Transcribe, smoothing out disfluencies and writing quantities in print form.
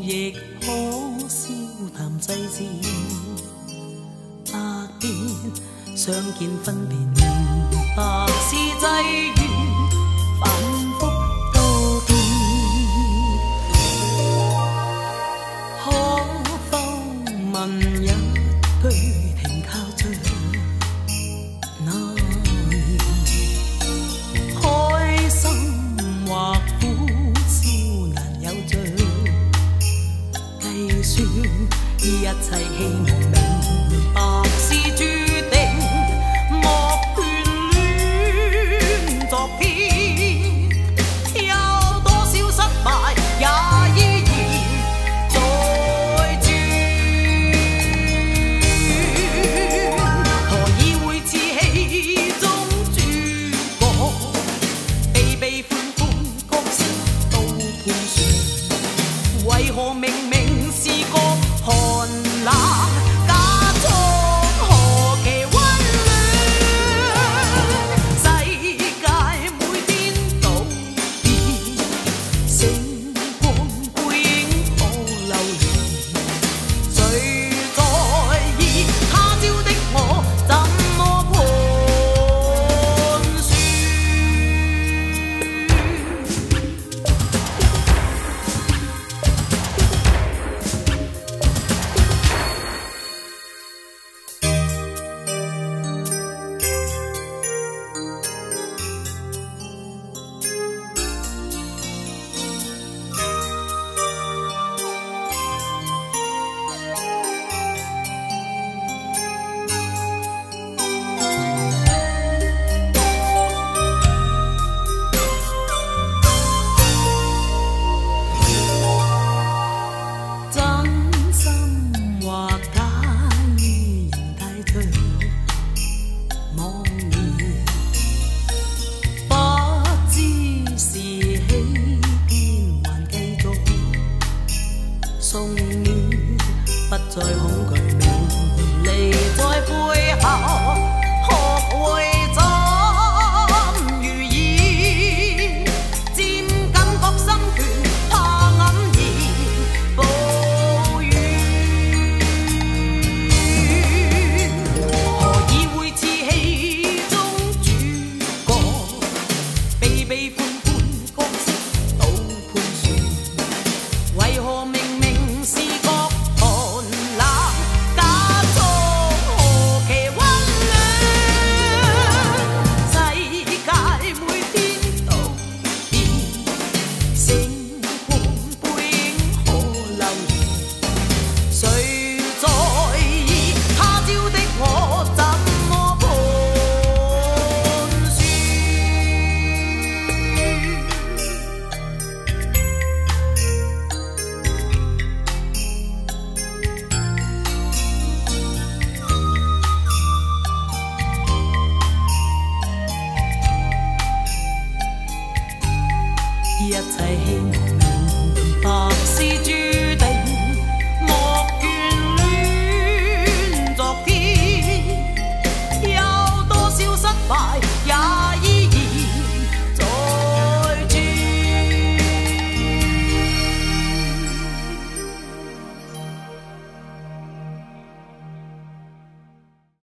亦可笑談世事，百變相見分辨，明白是際遇，反覆多變。可否問一句，停靠着那年，開心或苦笑難有着計算，一切希望明白是注定，莫眷戀昨天，有多少失敗也依然在轉，何以會似戲中主角，悲悲歡歡角色都盤旋，為何明明是個寒冷假裝何其溫暖，世界每天都變，星光背影可流連，誰在意他朝的我怎麼盤算？真心或假意仍帶着妄念，不知是起變還繼續送暖，不再恐懼名利在背後。